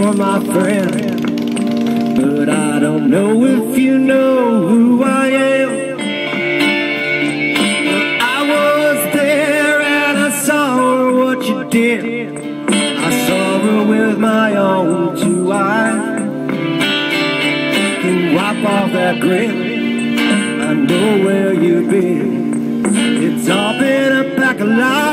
you're my friend, but I don't know if you know who I am. I was there and I saw what you did. I saw her with my own two eyes. Can wipe off that grin, I know where you've been. It's all been a pack of lies.